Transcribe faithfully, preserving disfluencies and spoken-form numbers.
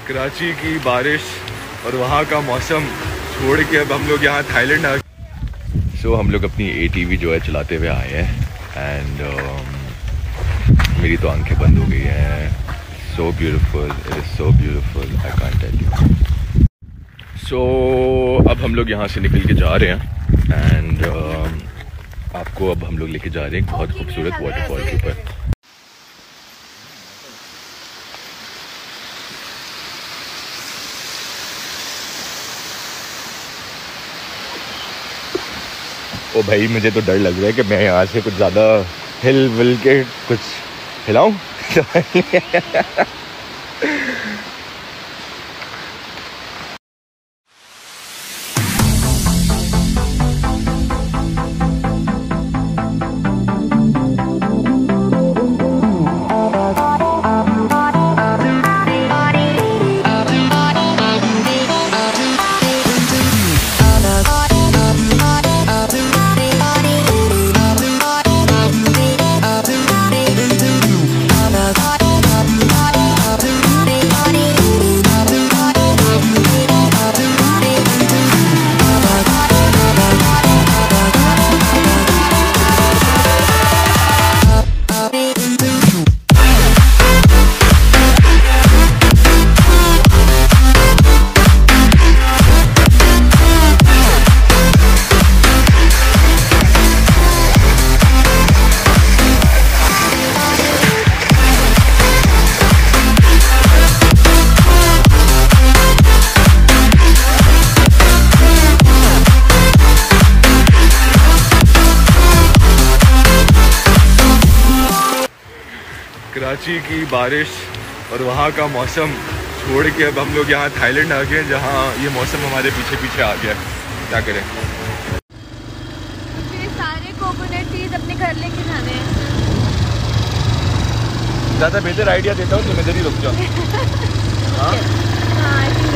कराची की बारिश और वहाँ का मौसम छोड़ के अब हम लोग यहाँ थाईलैंड आ सो so, हम लोग अपनी एटीवी जो है चलाते हुए आए हैं एंड um, मेरी तो आंखें बंद हो गई हैं। So beautiful, it is so beautiful, I can't tell you. So अब हम लोग यहाँ से निकल के जा रहे हैं एंड um, आपको अब हम लोग लेके जा रहे हैं बहुत खूबसूरत वाटरफॉल के ऊपर। ओ भाई मुझे तो डर लग रहा है कि मैं यहाँ से कुछ ज़्यादा हिल विल के कुछ हिलाऊं। कराची की बारिश और वहाँ का मौसम छोड़ के अब हम लोग यहाँ थाईलैंड आ गए जहाँ ये मौसम हमारे पीछे पीछे आ गया। क्या करें? ये सारे कोकोनट ट्रीज अपने घर लेके जाने हैं। ज़्यादा बेहतर आइडिया देता हूँ तुम इधर ही रुक जाओ। हाँ